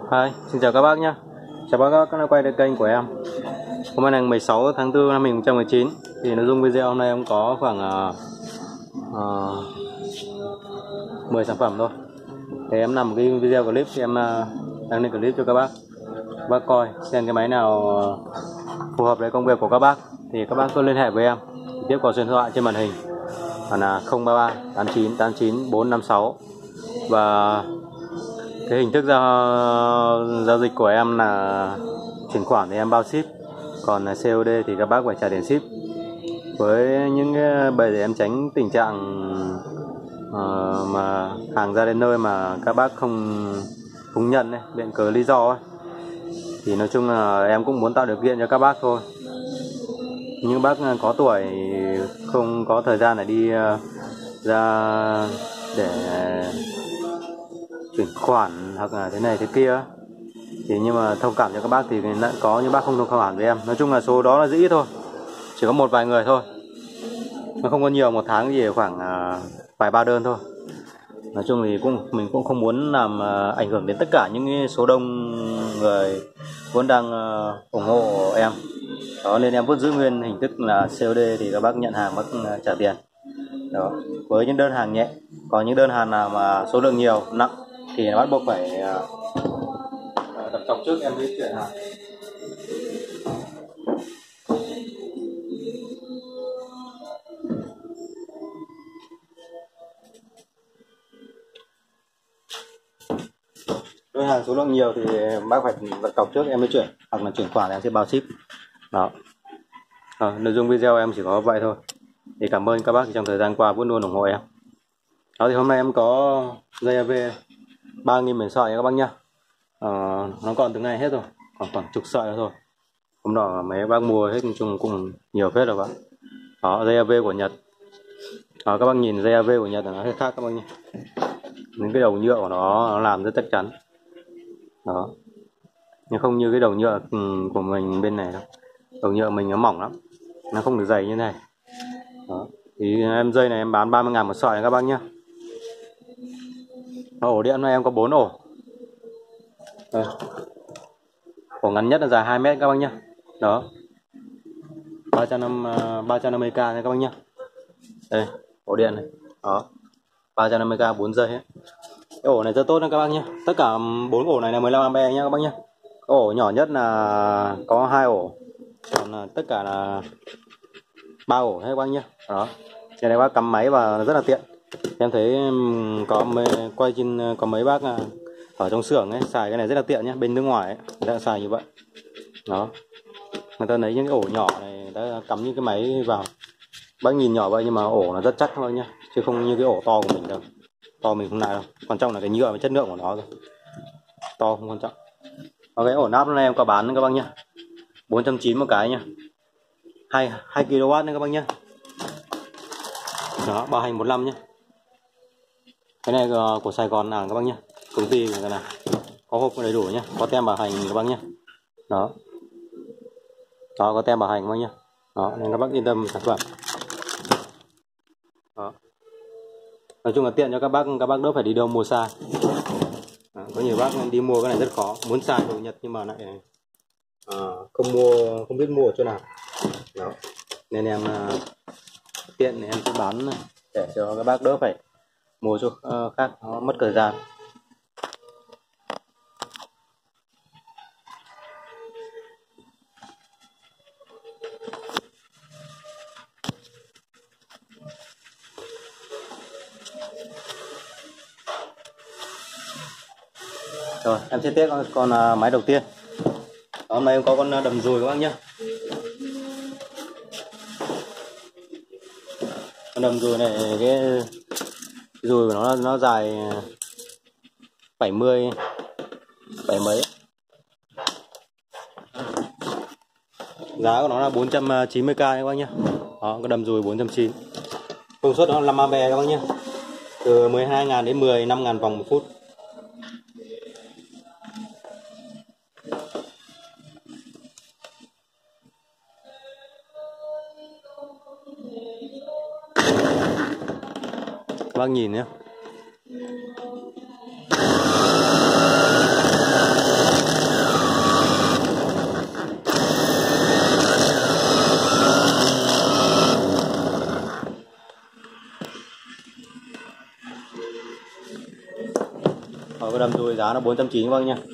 Hi, xin chào các bác nhé. Chào các bác đã quay lại kênh của em. Hôm nay là 16 tháng 4 năm 2019. Thì nội dung video hôm nay em có khoảng 10 sản phẩm thôi. Thì em làm một cái video clip thì em đăng lên clip cho các bác coi xem cái máy nào phù hợp với công việc của các bác thì các bác cứ liên hệ với em tiếp qua số điện thoại trên màn hình là 033 89 89 456. Và cái hình thức giao dịch của em là chuyển khoản thì em bao ship, còn là COD thì các bác phải trả tiền ship. Với những bởi để em tránh tình trạng mà hàng ra đến nơi mà các bác không nhận ấy, biện cớ lý do ấy, thì nói chung là em cũng muốn tạo điều kiện cho các bác thôi. Những bác có tuổi không có thời gian để đi ra để chuyển khoản hoặc là thế này thế kia thì nhưng mà thông cảm cho các bác, thì có những bác không thông cảm với em. Nói chung là số đó là dĩ thôi, chỉ có một vài người thôi, nó không có nhiều, một tháng chỉ khoảng vài ba đơn thôi. Nói chung thì mình cũng không muốn làm ảnh hưởng đến tất cả những số đông người vốn đang ủng hộ em đó, nên em vẫn giữ nguyên hình thức là COD thì các bác nhận hàng bác trả tiền đó, với những đơn hàng nhẹ. Còn những đơn hàng nào mà số lượng nhiều nặng thì bắt buộc phải đặt cọc trước em mới chuyển hàng. Đơn hàng số lượng nhiều thì bác phải đặt cọc trước em mới chuyển, hoặc là chuyển khoản em sẽ bao ship đó. Nội dung video em chỉ có vậy thôi. Thì cảm ơn các bác trong thời gian qua vẫn luôn ủng hộ em đó. Thì hôm nay em có dây AV 3.000 miếng sợi các bác nhá. Nó còn từng ngày hết rồi, khoảng chục sợi nữa thôi. Hôm đó mấy bác mua hết chung cũng nhiều phết rồi bác. Đó, dây AV của Nhật. Đó, các bác nhìn dây AV của Nhật là nó hơi khác các bác nhé. Những cái đầu nhựa của nó làm rất chắc chắn đó, nhưng không như cái đầu nhựa của mình bên này đâu. Đầu nhựa mình nó mỏng lắm, nó không được dày như thế này đó. Thì em dây này em bán 30.000 một sợi các bác nhé. Ổ điện này em có 4 ổ. Đây. Ổ ngắn nhất là dài 2 mét các bác nhé. Đó, 350k nha các bác nhé. Đây, ổ điện này. Đó, 350k 4 dây hết. Cái ổ này rất tốt nha các bác nhé. Tất cả 4 ổ này là 15A nhé các bác nhé. Ổ nhỏ nhất là có 2 ổ, còn là tất cả là 3 ổ hết các bác nhé. Đó, cái này bác cắm máy và rất là tiện. Em thấy quay trên có mấy bác ở trong xưởng ấy xài cái này rất là tiện nhé. Bên nước ngoài ấy, người ta xài như vậy đó. Người ta lấy những cái ổ nhỏ này, người ta cắm những cái máy vào. Bác nhìn nhỏ vậy nhưng mà ổ nó rất chắc thôi nhá, chứ không như cái ổ to của mình đâu. To mình không lại đâu, quan trọng là cái nhựa và chất lượng của nó thôi, to không quan trọng. Cái ổ nắp này em có bán các bác nhá, 490 một cái nhá, 2 kW nữa các bác nhá. Đó, bảo hành 15 nhá. Cái này của Sài Gòn các bác nhá, công ty người ta làm có hộp đầy đủ nhá, có tem bảo hành các bác nhá. Đó, có tem bảo hành các bác nhá. Đó, nên các bác yên tâm sản phẩm. Đó, nói chung là tiện cho các bác đỡ phải đi đâu mua xa. Có nhiều bác đi mua cái này rất khó, muốn xài đồ Nhật nhưng mà lại không biết mua ở chỗ nào. Đó, nên em tiện thì em sẽ bán để cho các bác đỡ phải mua chỗ khác, nó mất thời gian. Rồi em sẽ tiếp con máy đầu tiên. Hôm nay em có con đầm dùi các bác nhé. Con đầm dùi này cái dùi của nó dài 70 mấy. Giá của nó là 490k các bác nhé. Đó, cái đầm dùi 490. Công suất nó là 5A các bác nhé. Từ 12.000 đến 15.000 vòng một phút. Các bác nhìn nhé. lầm rồi, giá nó 490 các bác nhá.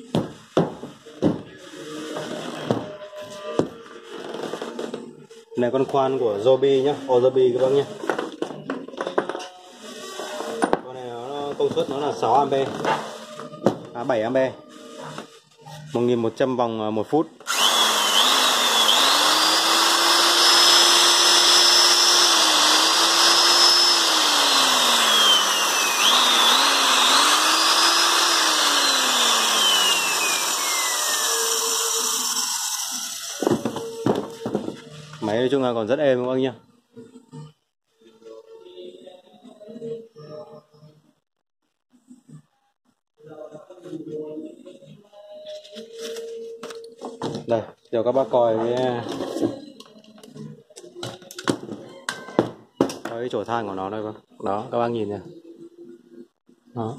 Này con khoan của Joby nhá, Joby các bác nhá. Con này nó công suất nó là 6 ampe, 7 ampe, 1100 vòng 1 phút. Máy nói chung là còn rất êm các bác nhá. Đây, cho các bác coi cái chỗ than của nó đây bác. Đó, các bác nhìn này. Đó.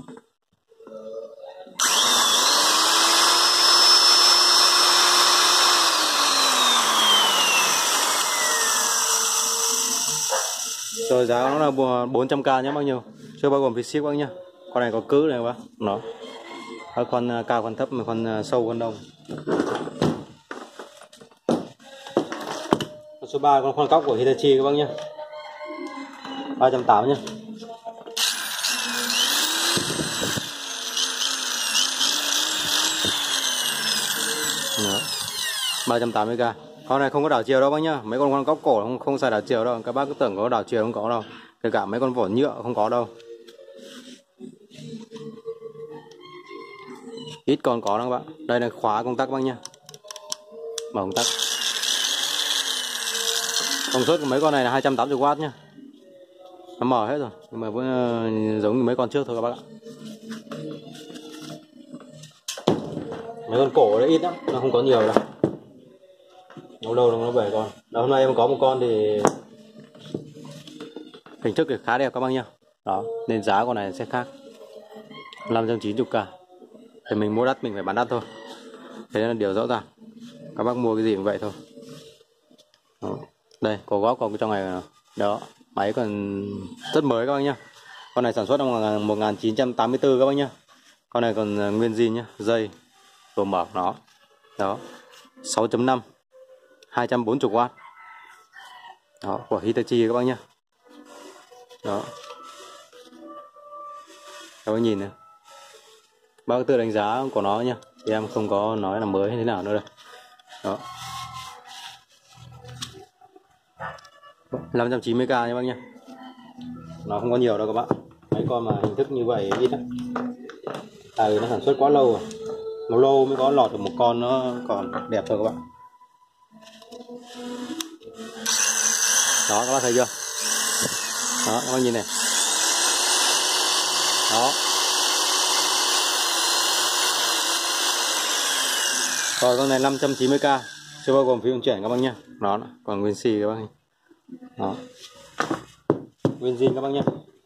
Rồi giá nó là 400k nhé, bao nhiêu? Chưa bao gồm phí ship bác nhá. Con này có cứ này bác. Nó. Các con cao con thấp mà con sâu con đông. Con số 3 con khoan cóc của Hitachi các bác nhá. 380 nhá. Đó. 380k. Con này không có đảo chiều đâu bác nhá. Mấy con khoan cóc cổ không xài đảo chiều đâu. Các bác cứ tưởng có đảo chiều, không có đâu. Kể cả mấy con vỏ nhựa không có đâu. Ít còn có đâu các bạn. Đây là khóa công tắc bác nhá. Mở công tắc. Công suất của mấy con này là 280W nhá. Nó mở hết rồi, nhưng mà vẫn giống như mấy con trước thôi các bác ạ. Mấy con cổ đấy ít lắm, nó không có nhiều đâu. Lâu lâu nó 7 con. Đó, hôm nay em có một con thì hình thức thì khá đẹp các bác nhá. Đó, nên giá con này sẽ khác. 590k. Thì mình mua đắt mình phải bán đắt thôi. Thế là điều rõ ràng. Các bác mua cái gì cũng vậy thôi. Đó. Đây, cổ góp còn trong này đó. Máy còn rất mới các bác nhá. Con này sản xuất năm 1984 các bác nhá. Con này còn nguyên zin nhá, dây đồ mở nó. Đó. 6.5 240W. Đó, của Hitachi các bác nhá. Đó. Các bác nhìn này. Bác tự đánh giá của nó nhá. Thì em không có nói là mới hay thế nào nữa đâu. Đó. 590k nha bác nhá. Nó không có nhiều đâu các bạn. Mấy con mà hình thức như vậy ít lắm. Tại vì nó sản xuất quá lâu rồi. Nó lâu mới có lọt được một con nó còn đẹp thôi các bạn. Đó các bác thấy chưa? Đó các bác nhìn này. Đó. Rồi con này 590k, chưa bao gồm phí vận chuyển các bác nhá. Nó còn nguyên xì các bác. Đó. Nguyên zin các bác nhá.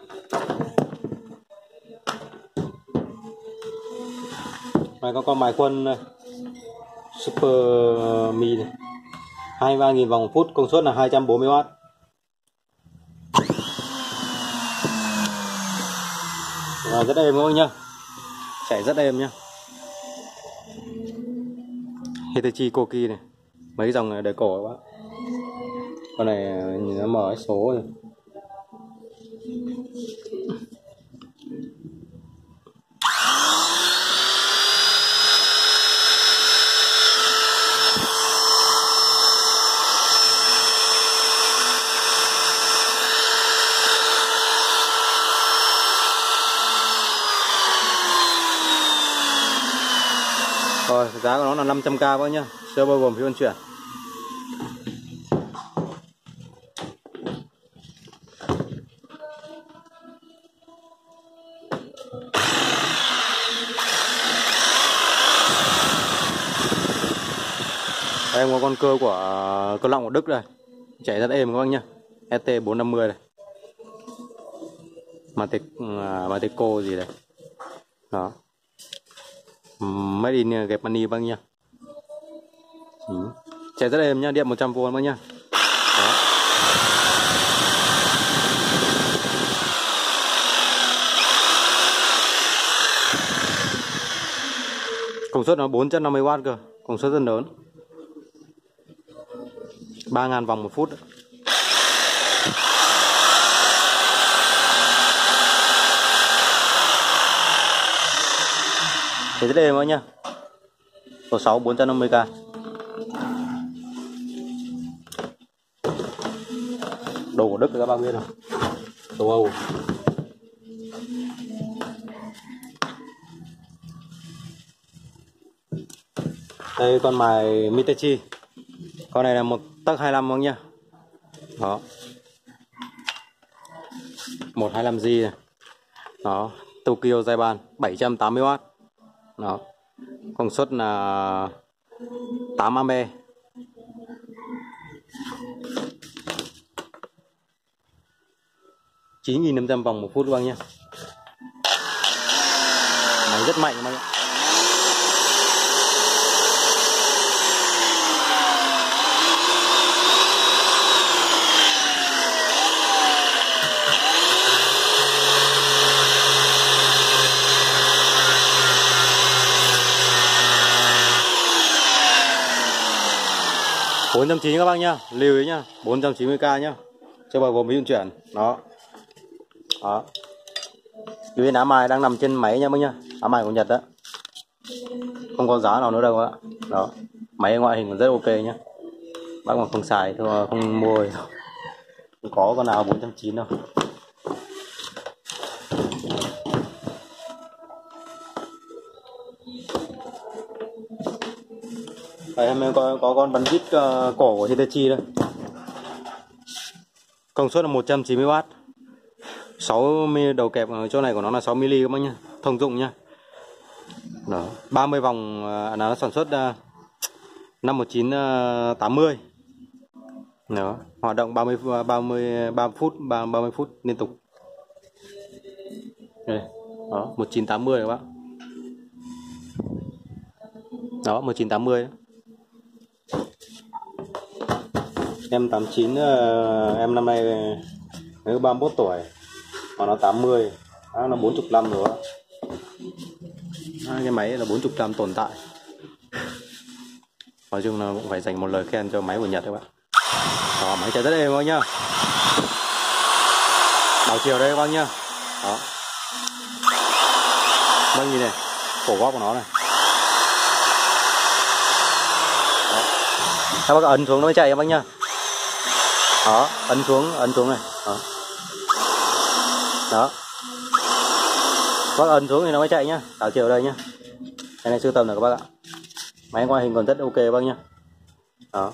Này có con bài quân này. Super Mi này. 23.000 vòng một phút, công suất là 240W. Rồi, rất êm các bác nhá. Chạy rất êm nhá. Hitachi Koki này. Mấy dòng này đời cổ các bác. Con này nhìn nó mở số rồi. Rồi, giá của nó là 500k các bác nhá, chưa bao gồm phí vận chuyển. Đây em có con cơ của cơ lọng của Đức đây, chạy rất êm các bác nhá, ST450 này, Mateco gì đây, đó, made in Germany bác nhá, chạy rất êm nhá, điện 100V bác nhá. Đó. Công suất nó 450W cơ, công suất rất lớn. 3.000 vòng một phút. Thế rất êm nhá. Số 6 450k. Đồ của Đức các bác biết không? Châu Âu. Đây con mài Mitechi. Con này là 1 tấc 25 không nhá. Đó. 125G này. Đó, Tokyo Japan 780W. Đó. Công suất là 8A. $9.500 vòng một phút các bác nhé. Máy rất mạnh các bác nhé. $490 các bác nhá, lưu ý nhá, 490k nhá, chưa bao gồm phí vận chuyển. Đó. Đó. Cái ám mài đang nằm trên máy nha bác nhá, ám mài của Nhật đó, không có giá nào nữa đâu ạ. Đó, máy ngoại hình rất ok nhá, bác mà không xài thôi, không mua thì không có con nào 490 đâu. Đây em có con bắn vít cổ của Hitachi đây. Công suất là 190W. 6mm đầu kẹp ở chỗ này của nó là 6mm các bác nhá, thông dụng nhá. Đó, 30 vòng nó sản xuất năm 1980. Đó, hoạt động 30 phút liên tục. Đây. Đó, 1980 các bác. Đó, 1980 đó. Em 89 em năm nay mới 31 tuổi mà nó 80, nó 45 rồi đó. Cái máy là 45 tồn tại. Nói chung là cũng phải dành một lời khen cho máy của Nhật các bạn. Đó, máy chạy rất êm các nhá. Đảo chiều đây các bác nhá. Đó. Bác nhìn này, cổ góc của nó này. Đó. Các bác ấn xuống nó mới chạy các bác nhá. Đó, ấn xuống này. Đó. Đó. Bác ấn xuống thì nó mới chạy nhá. Đảo chiều đây nhá. Cái này sưu tầm rồi các bác ạ. Máy ngoại hình còn rất ok bác nhá. Đó.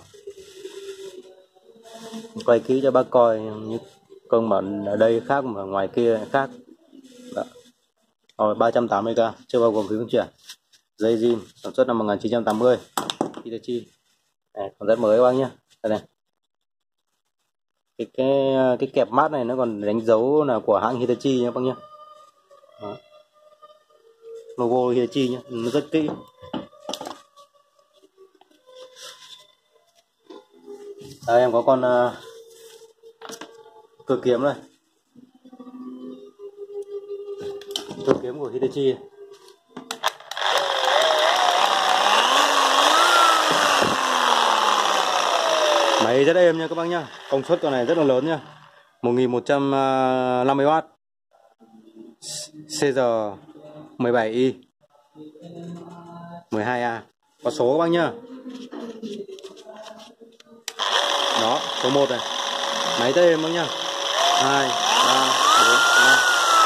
Quay kỹ cho bác coi như công bản ở đây khác mà ngoài kia khác. Đó. Rồi 380k chưa bao gồm phí vận chuyển. Dây zin sản xuất năm 1980 Hitachi. Này, còn rất mới các bác nhá. Đây này. Cái kẹp mát này nó còn đánh dấu là của hãng Hitachi nhé bác nhá. Đó. Logo Hitachi nhé, nó rất kỹ. Đây em có con cưa kiếm này, cưa kiếm của Hitachi. Máy rất êm nha các bác nhá, công suất con này rất là lớn nha, 1150W, CR 17i 12A, có số các bác nhá. Đó, số 1 này. Máy rất êm bác nhá. 2 3 4 5.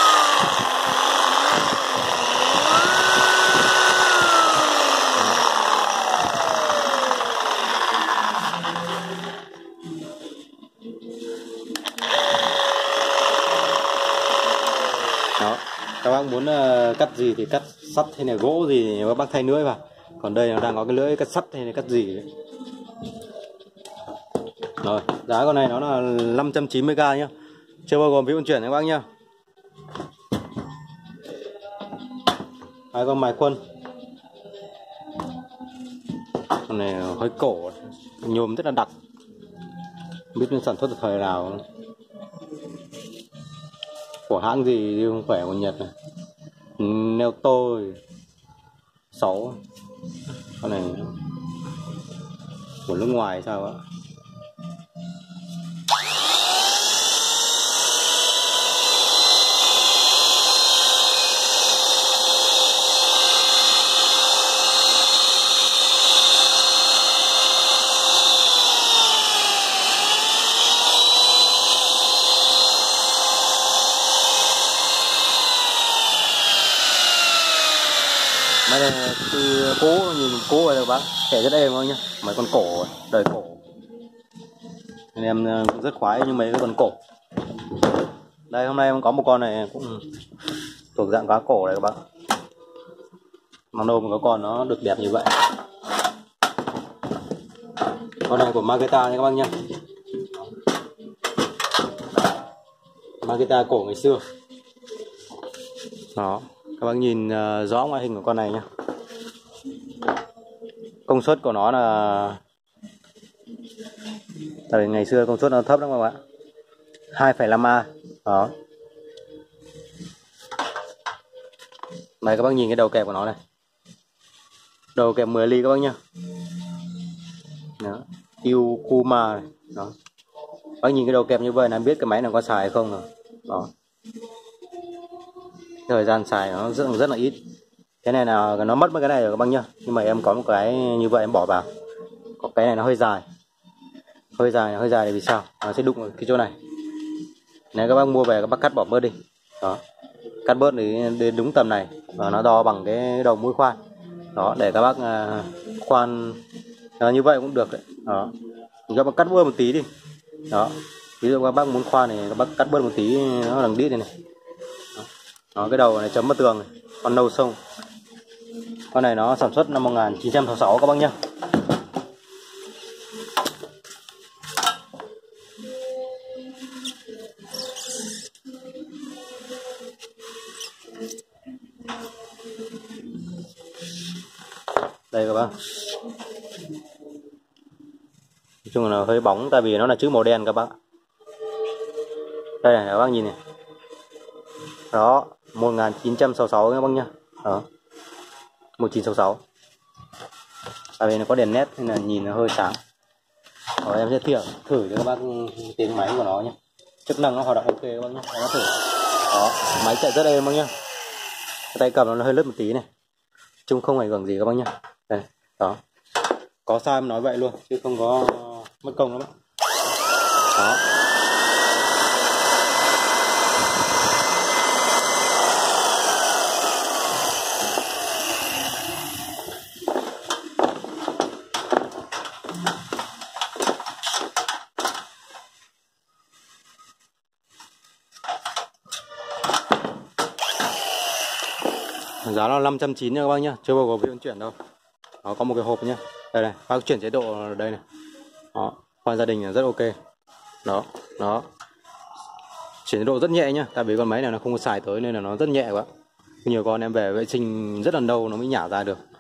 Đó, các bác muốn cắt gì thì cắt sắt hay là gỗ gì thì các bác thay lưỡi vào. Còn đây nó đang có cái lưỡi cắt sắt hay là cắt gì đấy. Rồi, giá con này nó là 590k nhá. Chưa bao gồm phí vận chuyển các bác nhá. Hai con mài khuôn. Con này hơi cổ, nhôm rất là đặc. Không biết sản xuất từ thời nào. Của hãng gì chứ không phải của Nhật này. Neoto 6. Con này của nước ngoài sao ạ? Máy này từ cũ, nhìn cũ rồi các bác, kẻ rất êm thôi nhá, mấy con cổ, đời cổ. Nên em cũng rất khoái như mấy cái con cổ. Đây hôm nay em có một con này cũng thuộc dạng cá cổ này các bác. Mà đâu mà có con nó được đẹp như vậy. Con này của Makita nha các bác nhá. Makita cổ ngày xưa. Đó, các bác nhìn rõ ngoại hình của con này nhá. Công suất của nó là, tại vì ngày xưa công suất nó thấp lắm các bạn, 2,5A. Đó. Đây các bác nhìn cái đầu kẹp của nó này. Đầu kẹp 10 ly các bác nhá. Đó. Yukuma này. Đó. Bác nhìn cái đầu kẹp như vậy là biết cái máy này có xài hay không rồi. Đó. Thời gian xài nó rất là ít. Cái này là nó mất mấy cái này rồi các bác nhá. Nhưng mà em có một cái như vậy em bỏ vào. Có cái này nó hơi dài. Hơi dài thì vì sao? Nó sẽ đụng vào cái chỗ này. Nếu các bác mua về các bác cắt bỏ bớt đi. Đó. Cắt bớt đến đúng tầm này và nó đo bằng cái đầu mũi khoan. Đó, để các bác khoan như vậy cũng được đấy. Đó. Các bác cắt bớt một tí đi. Đó. Ví dụ các bác muốn khoan thì các bác cắt bớt một tí nó đằng đít này này. Đó, cái đầu này chấm vào tường này. Con nâu sông. Con này nó sản xuất năm 1966 các bác nhá. Đây các bác. Nói chung là hơi bóng tại vì nó là chữ màu đen các bác. Đây này các bác nhìn này. Đó, 1966 các bác nhá. Đó. 1966. Tại vì nó có đèn nét nên là nhìn nó hơi sáng. Rồi em sẽ thử cho các bác tiếng máy của nó nhé. Chức năng nó hoạt động ok các bác nhé. Nó thử. Đó, máy chạy rất êm các bác nhá. Cái tay cầm nó hơi lướt một tí này. Chung không ảnh hưởng gì các bác nhá. Đây, đó. Có sao em nói vậy luôn chứ không có mất công lắm. Đó. Giá là 590 nha các bác nhá, chưa bao gồm phí vận chuyển đâu. Đó, có một cái hộp nhá. Đây này, bác chuyển chế độ ở đây này. Đó, khoan gia đình là rất ok. Đó, đó. Chuyển chế độ rất nhẹ nhá, tại vì con máy này nó không có xài tới nên là nó rất nhẹ quá. Nhiều con em về vệ sinh rất là lâu nó mới nhả ra được.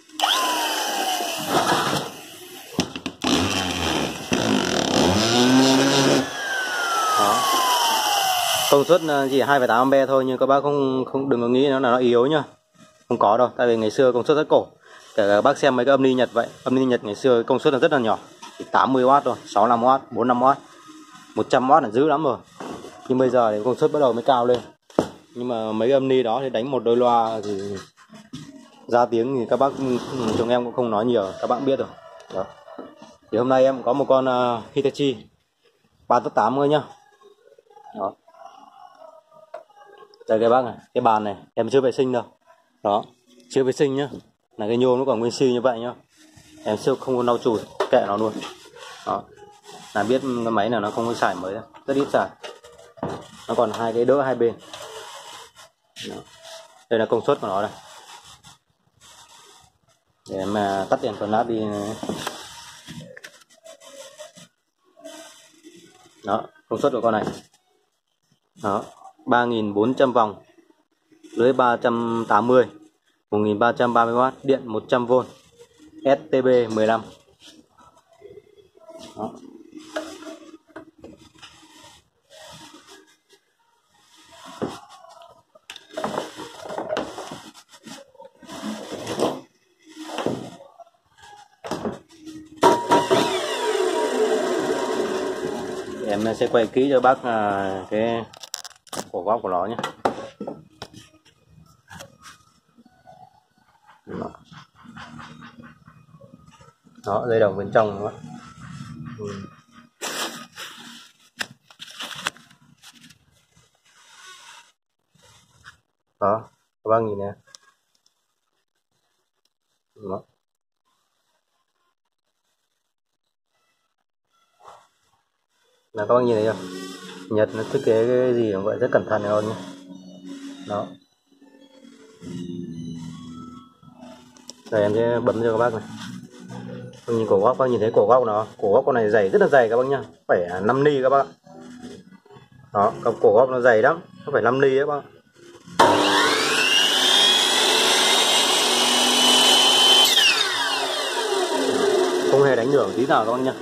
Đó. Công suất chỉ 2,8A thôi nhưng các bác không đừng có nghĩ nó là nó yếu nhá. Không có đâu, tại vì ngày xưa công suất rất cổ. Kể cả các bác xem mấy cái âm ly Nhật vậy, âm ly Nhật ngày xưa công suất là rất là nhỏ, chỉ 80W thôi, 65W, 45W, 100W là dữ lắm rồi. Nhưng bây giờ thì công suất bắt đầu mới cao lên. Nhưng mà mấy âm ly đó thì đánh một đôi loa thì ra tiếng thì các bác chúng em cũng không nói nhiều, các bạn biết rồi. Đó. Thì hôm nay em có một con Hitachi 3/8 thôi nhá. Đó. Đây các bác này, cái bàn này em chưa vệ sinh đâu. Đó, chưa vệ sinh nhá. Là cái nhôm nó còn nguyên si như vậy nhá. Em chưa không có lau chùi, kệ nó luôn. Đó. Là biết cái máy này nó không có xài mới đâu, rất ít xài. Nó còn hai cái đỡ hai bên. Đó. Đây là công suất của nó đây. Để mà tắt đèn phần lát đi. Đó, công suất của con này. Đó, 3.400 vòng. Lưới 380, 1.330W, điện 100V, STB 15. Đó. em sẽ quay kỹ cho bác cái cổ góc của nó nhé. Đó, dây đồng bên trong đó. Đó, các bác nhìn nè. Đó. Là các bác nhìn thấy chưa? Nhật nó thiết kế cái gì cũng vậy rất cẩn thận luôn nhé. Đó. Đây em sẽ bấm cho các bác này. Nhìn cổ góc, các bác nhìn thấy cổ góc nó, cổ góc con này dày rất là dày các bác nhá, phải 5 ni các bác. Đó, cổ góc nó dày lắm, nó phải 5 ni đấy các bác. Không hề đánh nhưởng tí nào các bác nhá.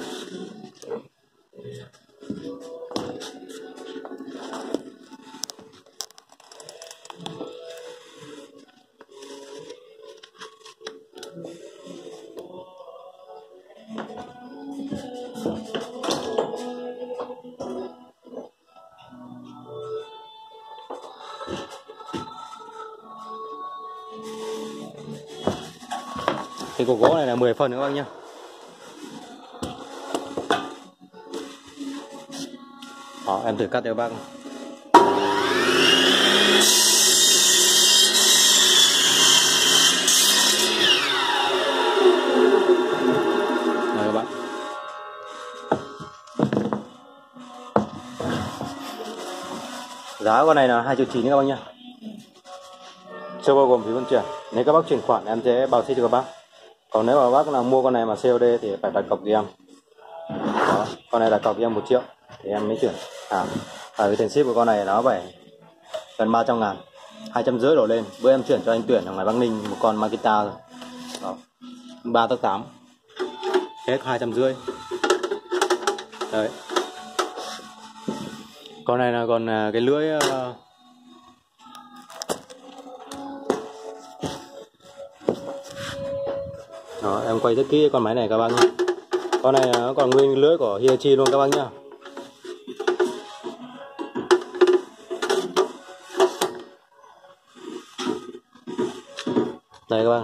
Cái cổ gỗ này là 10 phần các bác nhá. Đó, em thử cắt cho các bác. Đây các bạn. Giá con này là 2,9 triệu các bác nhá. Chưa bao gồm phí vận chuyển. Nếu các bác chuyển khoản em sẽ bao ship cho các bác. Còn nếu mà bác nào mua con này mà COD thì phải đặt cọc cho em. Đó, con này đặt cọc cho em 1 triệu thì em mới chuyển. Cái tiền ship của con này nó phải gần 300.000, 250 đổ lên. Bữa em chuyển cho anh Tuyển ở ngoài Bắc Ninh một con Makita rồi. Đó, 3/8 hết 250. Đấy. Con này là còn cái lưỡi đó, em quay rất kỹ con máy này các bác nhé. Con này nó còn nguyên lưỡi của Hitachi luôn các bác nhá. Đây các bác.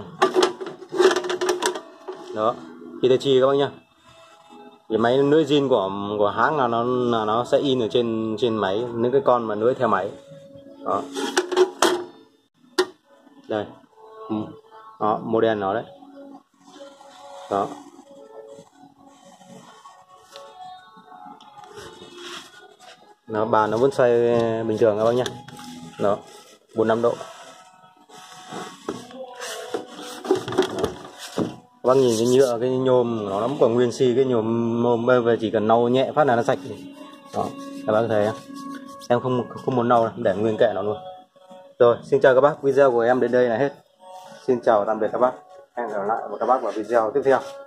Đó, Hitachi các bác nhá. Cái máy lưỡi zin của hãng là nó sẽ in ở trên máy những cái con mà lưỡi theo máy. Đó. Đây. Đó, model nó đấy. Đó. Nó bàn nó vẫn xoay bình thường các bác nhá. Đó, 45 độ. Các bác nhìn cái nhựa, cái nhôm của nó vẫn còn nguyên si, cái nhôm về chỉ cần lau nhẹ phát là nó sạch. Đó, các bác thấy em không muốn lau, để nguyên kệ nó luôn. Rồi, xin chào các bác, video của em đến đây là hết. Xin chào tạm biệt các bác. Hẹn gặp lại các bác vào video tiếp theo.